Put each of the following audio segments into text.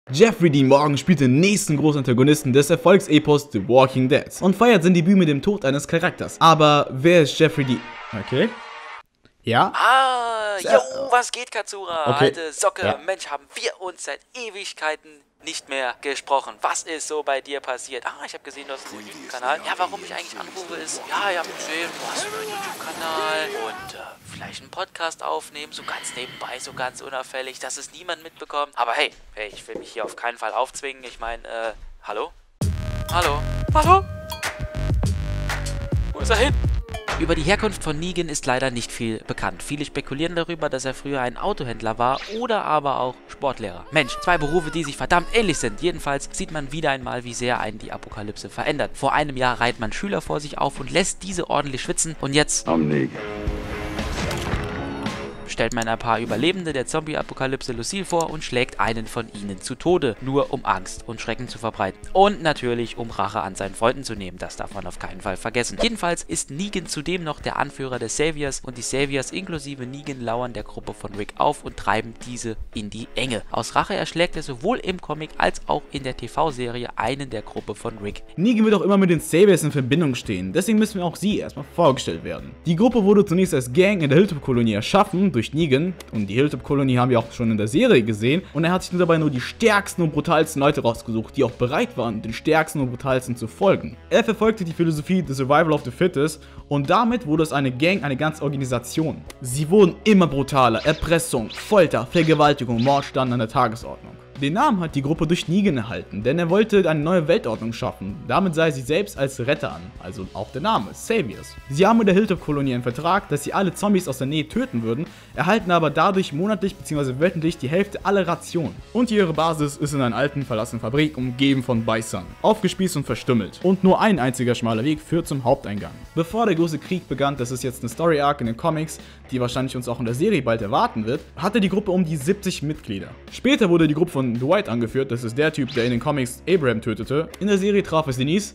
Jeffrey Dean Morgan spielt den nächsten großen Antagonisten des Erfolgsepos The Walking Dead und feiert sein Debüt mit dem Tod eines Charakters. Aber wer ist Jeffrey Dean? Okay. Ja? Was geht, Katsura? Okay. Alte Socke, Ja. Mensch, haben wir uns seit Ewigkeiten nicht mehr gesprochen. Was ist so bei dir passiert? Ich habe gesehen, du hast einen YouTube-Kanal. Ja, warum ich eigentlich anrufe ist, ich habe gesehen, du hast einen YouTube-Kanal und vielleicht einen Podcast aufnehmen, so ganz nebenbei, so ganz unauffällig, dass es niemand mitbekommt. Aber hey, ich will mich hier auf keinen Fall aufzwingen. Ich meine, hallo? Hallo? Hallo? Wo ist er hin? Über die Herkunft von Negan ist leider nicht viel bekannt. Viele spekulieren darüber, dass er früher ein Autohändler war oder aber auch Sportlehrer. Mensch, zwei Berufe, die sich verdammt ähnlich sind. Jedenfalls sieht man wieder einmal, wie sehr einen die Apokalypse verändert. Vor einem Jahr reiht man Schüler vor sich auf und lässt diese ordentlich schwitzen und jetzt stellt man ein paar Überlebende der Zombie-Apokalypse Lucille vor und schlägt einen von ihnen zu Tode, nur um Angst und Schrecken zu verbreiten. Und natürlich, um Rache an seinen Freunden zu nehmen, das darf man auf keinen Fall vergessen. Jedenfalls ist Negan zudem noch der Anführer der Saviors und die Saviors inklusive Negan lauern der Gruppe von Rick auf und treiben diese in die Enge. Aus Rache erschlägt er sowohl im Comic als auch in der TV-Serie einen der Gruppe von Rick. Negan wird auch immer mit den Saviors in Verbindung stehen, deswegen müssen auch sie erstmal vorgestellt werden. Die Gruppe wurde zunächst als Gang in der Hilltop-Kolonie erschaffen, durch Negan, und die Hilltop-Kolonie haben wir auch schon in der Serie gesehen, und er hat sich dabei nur die stärksten und brutalsten Leute rausgesucht, die auch bereit waren, den stärksten und brutalsten zu folgen. Er verfolgte die Philosophie The Survival of the Fittest und damit wurde es eine Gang, eine ganze Organisation. Sie wurden immer brutaler, Erpressung, Folter, Vergewaltigung, Mord standen an der Tagesordnung. Den Namen hat die Gruppe durch Negan erhalten, denn er wollte eine neue Weltordnung schaffen. Damit sah er sich selbst als Retter an, also auch der Name, Saviors. Sie haben mit der Hilltop-Kolonie einen Vertrag, dass sie alle Zombies aus der Nähe töten würden, erhalten aber dadurch monatlich bzw. wöchentlich die Hälfte aller Rationen. Und ihre Basis ist in einer alten, verlassenen Fabrik, umgeben von Beißern, aufgespießt und verstümmelt. Und nur ein einziger schmaler Weg führt zum Haupteingang. Bevor der große Krieg begann, das ist jetzt eine Story-Arc in den Comics, die wahrscheinlich uns auch in der Serie bald erwarten wird, hatte die Gruppe um die 70 Mitglieder. Später wurde die Gruppe von Dwight angeführt, das ist der Typ, der in den Comics Abraham tötete. In der Serie traf es Denise.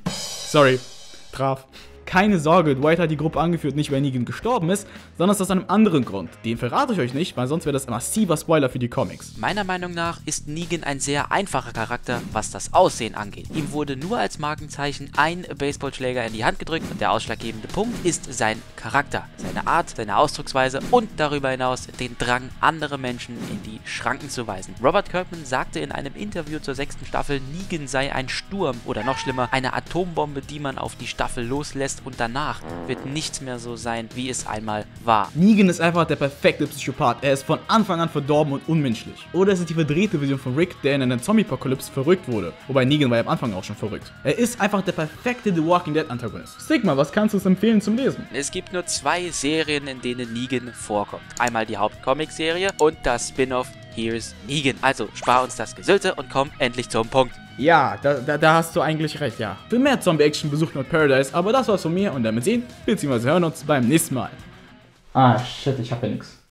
Keine Sorge, Dwight hat die Gruppe angeführt, nicht weil Negan gestorben ist, sondern aus einem anderen Grund. Den verrate ich euch nicht, weil sonst wäre das ein massiver Spoiler für die Comics. Meiner Meinung nach ist Negan ein sehr einfacher Charakter, was das Aussehen angeht. Ihm wurde nur als Markenzeichen ein Baseballschläger in die Hand gedrückt und der ausschlaggebende Punkt ist sein Charakter, seine Art, seine Ausdrucksweise und darüber hinaus den Drang, andere Menschen in die Schranken zu weisen. Robert Kirkman sagte in einem Interview zur 6. Staffel, Negan sei ein Sturm oder noch schlimmer, eine Atombombe, die man auf die Staffel loslässt und danach wird nichts mehr so sein, wie es einmal war. Negan ist einfach der perfekte Psychopath. Er ist von Anfang an verdorben und unmenschlich. Oder es ist die verdrehte Version von Rick, der in einer Zombie-Apokalypse verrückt wurde. Wobei Negan war ja am Anfang auch schon verrückt. Er ist einfach der perfekte The Walking Dead Antagonist. Sigma, was kannst du uns empfehlen zum Lesen? Es gibt nur 2 Serien, in denen Negan vorkommt. Einmal die Hauptcomic-Serie und das Spin-off Here's Negan. Also spar uns das Gesülze und komm endlich zum Punkt. Ja, da hast du eigentlich recht, ja. Für mehr Zombie-Action besucht Not Paradise, aber das war's von mir und damit sehen bzw. hören uns beim nächsten Mal. Ah, shit, ich hab ja nix.